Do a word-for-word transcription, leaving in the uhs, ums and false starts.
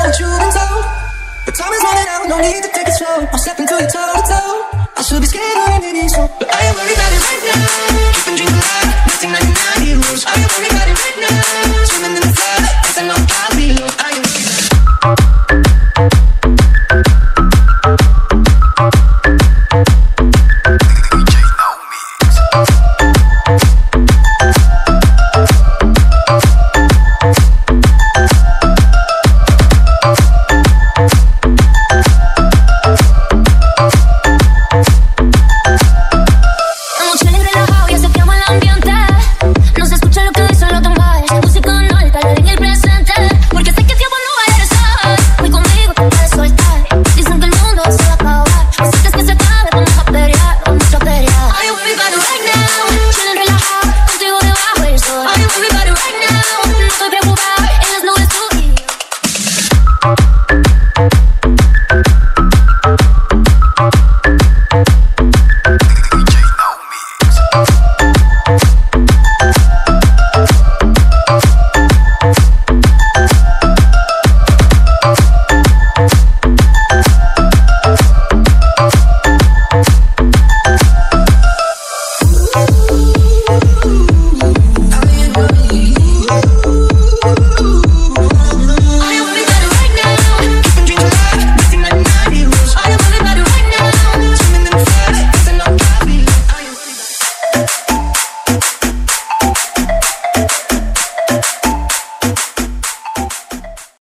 what you've been told. But time is running out, no need to take it slow. I'll step into it toe to toe. I should be scared of anything so, but I ain't worried about it right now. Keeping dreams alive, nineteen ninety-nine heroes. I ain't worried about it right now. Swimming in the flood.